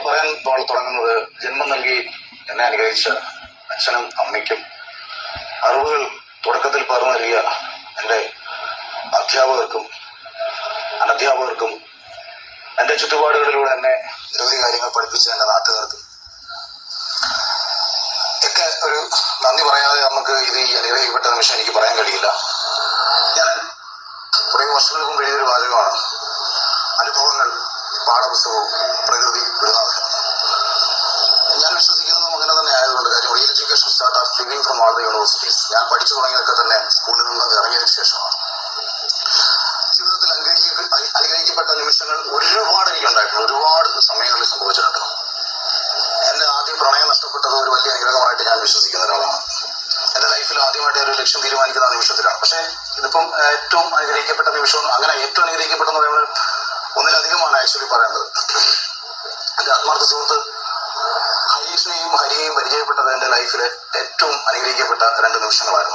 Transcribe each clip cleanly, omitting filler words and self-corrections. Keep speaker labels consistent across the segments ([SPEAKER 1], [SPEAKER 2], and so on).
[SPEAKER 1] പറയാൻ തുടങ്ങുന്നത് ജന്മം നൽകി എന്നെ അനുഗ്രഹിച്ച അച്ഛനും അമ്മയ്ക്കും അറിവുകൾ തുടക്കത്തിൽ പകർന്നു നൽകിയ എൻ്റെ അധ്യാപകർക്കും അനധ്യാപകർക്കും എൻ്റെ ചുറ്റുപാടുകളിലൂടെ എന്നെ നിരവധി കാര്യങ്ങൾ പഠിപ്പിച്ച എൻ്റെ നാട്ടുകാർക്കും ഒക്കെ ഒരു നന്ദി പറയാതെ നമുക്ക് ഇത് ഈ അനുഗ്രഹിക്കപ്പെട്ട നിമിഷം എനിക്ക് പറയാൻ കഴിയില്ല. ഞാൻ കുറേ വർഷങ്ങൾക്ക് മുമ്പ് എഴുതിയൊരു വാചകമാണ്: അനുഭവങ്ങൾ പാഠപുസ്തകവും പ്രകൃതി ഗുരുനാഥനും. ഞാൻ വിശ്വസിക്കുന്നത് അങ്ങനെ തന്നെ ആയതുകൊണ്ട് കാര്യം real education start of living from all the universities. ഞാൻ പഠിച്ചു തുടങ്ങിയതൊക്കെ തന്നെ സ്കൂളിൽ നിന്ന് ഇറങ്ങിയതിനു ശേഷമാണ്. ജീവിതത്തിൽ അനുഗ്രഹിക്കപ്പെട്ട നിമിഷങ്ങൾ ഒരുപാട് എനിക്കുണ്ടായിട്ടുണ്ട്, ഒരുപാട് സമയങ്ങളിൽ സംഭവിച്ചിട്ടുണ്ട്. എൻ്റെ ആദ്യം പ്രണയം നഷ്ടപ്പെട്ടത് ഒരു വലിയ അനുഗ്രഹമായിട്ട് ഞാൻ വിശ്വസിക്കുന്ന ഒരാളാണ്. എൻ്റെ ലൈഫിൽ ആദ്യമായിട്ട് ഒരു ലക്ഷ്യം തീരുമാനിക്കുന്ന ആ നിമിഷത്തിലാണ്. പക്ഷേ ഇതിപ്പം ഏറ്റവും അനുഗ്രഹിക്കപ്പെട്ട നിമിഷം, അങ്ങനെ ഏറ്റവും അനുഗ്രഹിക്കപ്പെട്ടെന്ന് പറയുന്നത് ഒന്നിലധികമാണ് ആക്ച്വലി പറയുന്നത്. എൻ്റെ ആത്മാർത്ഥ സുഹൃത്ത് ഹരീഷിനെയും ഹരിയെയും പരിചയപ്പെട്ടത് എൻ്റെ ലൈഫിലെ ഏറ്റവും അനുഗ്രഹിക്കപ്പെട്ട 2 നിമിഷങ്ങളായിരുന്നു.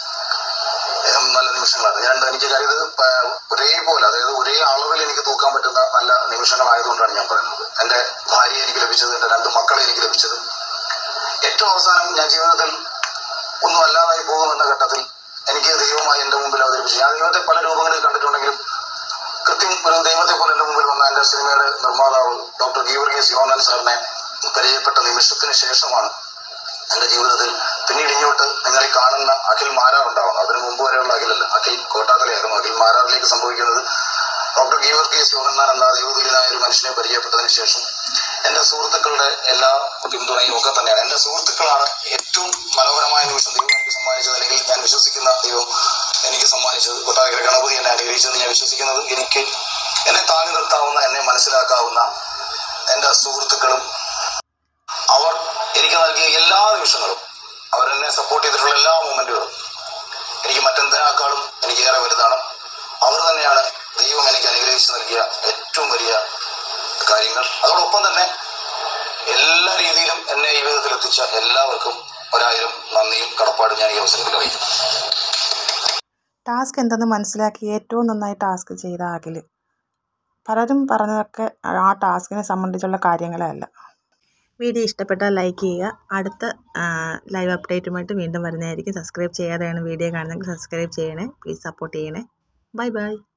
[SPEAKER 1] നല്ല നിമിഷങ്ങളായിരുന്നു. എനിക്ക് ഇത് ഒരേപോലെ, അതായത് ഒരേ അളവിൽ എനിക്ക് തൂക്കാൻ പറ്റുന്ന നല്ല നിമിഷങ്ങളായതുകൊണ്ടാണ് ഞാൻ പറയുന്നത്. എൻ്റെ ഭാര്യയെ എനിക്ക് ലഭിച്ചത്, എൻ്റെ 2 മക്കളെ എനിക്ക് ലഭിച്ചത്, ഏറ്റവും അവസാനം ഞാൻ ജീവിതത്തിൽ ഒന്നും അല്ലാതായി പോകുമെന്ന ഘട്ടത്തിൽ എനിക്ക് ദൈവമായി എൻ്റെ മുമ്പിൽ അവതരിപ്പിച്ചു. ഞാൻ ദൈവത്തെ പല രൂപങ്ങളിൽ കണ്ടിട്ടുണ്ടെങ്കിലും കൃത്യം ഒരു ദൈവത്തെ പോലെ എൻ്റെ മുമ്പിൽ വന്ന എൻ്റെ സിനിമയുടെ നിർമ്മാതാവ് ഡോക്ടർ ഗീവർഗീസ് യോഹന്നാൻ സാറിനെ പരിചയപ്പെട്ട നിമിഷത്തിന് ശേഷമാണ് എൻ്റെ ജീവിതത്തിൽ പിന്നീട് ഇങ്ങോട്ട് നിങ്ങൾ ഈ കാണുന്ന അഖിൽ മാരാർ ഉണ്ടാവുന്നത്. അതിന് മുമ്പ് വരെയുള്ള അഖിലല്ല, അഖിൽ കോട്ടാക്കലയായിരുന്നു. അഖിൽ മാരാറിലേക്ക് സംഭവിക്കുന്നത് ഡോക്ടർ ഗീവർഗീസ് യോഹന്നാൻ എന്ന ദൈവതുല്യനായ ഒരു മനുഷ്യനെ പരിചയപ്പെട്ടതിന് ശേഷം എൻ്റെ സുഹൃത്തുക്കളുടെ എല്ലാ പിന്തുണയും ഒക്കെ തന്നെയാണ്. എൻ്റെ സുഹൃത്തുക്കളാണ് ഏറ്റവും മനോഹരമായ നിമിഷം ദൈവം എനിക്ക് സമ്മാനിച്ചത്, അല്ലെങ്കിൽ ഞാൻ വിശ്വസിക്കുന്ന ദൈവം എനിക്ക് സമ്മാനിച്ചത്. കൊട്ടാരക്കര ഗണപതി എന്നെ അനുഗ്രഹിച്ചത് ഞാൻ വിശ്വസിക്കുന്നത് എനിക്ക് എന്നെ താങ്ങി നിർത്താവുന്ന, എന്നെ മനസ്സിലാക്കാവുന്ന എൻ്റെ സുഹൃത്തുക്കളും അവർ എനിക്ക് നൽകിയ എല്ലാ നിമിഷങ്ങളും, അവരെന്നെ സപ്പോർട്ട് ചെയ്തിട്ടുള്ള എല്ലാ മൊമെന്റുകളും എനിക്ക് മറ്റെന്തിനേക്കാളും എനിക്ക് ഏറെ വലുതാണ്. അവർ തന്നെയാണ് ദൈവം എനിക്ക് അനുഗ്രഹിച്ച് നൽകിയ ഏറ്റവും വലിയ കാര്യങ്ങൾ. അതോടൊപ്പം തന്നെ എല്ലാ രീതിയിലും എന്നെ ഈ വിധത്തിൽ എത്തിച്ച എല്ലാവർക്കും 1000 നന്ദിയും കടപ്പാടും ഞാൻ ഈ അവസരത്തിൽ അറിയിക്കുന്നു.
[SPEAKER 2] ടാസ്ക് എന്തെന്ന് മനസ്സിലാക്കി ഏറ്റവും നന്നായി ടാസ്ക് ചെയ്ത അഖിൽ. പലരും പറഞ്ഞതൊക്കെ ആ ടാസ്കിനെ സംബന്ധിച്ചുള്ള കാര്യങ്ങളല്ല. വീഡിയോ ഇഷ്ടപ്പെട്ടാൽ ലൈക്ക് ചെയ്യുക. അടുത്ത ലൈവ് അപ്ഡേറ്റുമായിട്ട് വീണ്ടും വരുന്നതായിരിക്കും. സബ്സ്ക്രൈബ് ചെയ്യാതെയാണ് വീഡിയോ കാണുന്നതെങ്കിൽ സബ്സ്ക്രൈബ് ചെയ്യണേ. പ്ലീസ് സപ്പോർട്ട് ചെയ്യണേ. Bye by.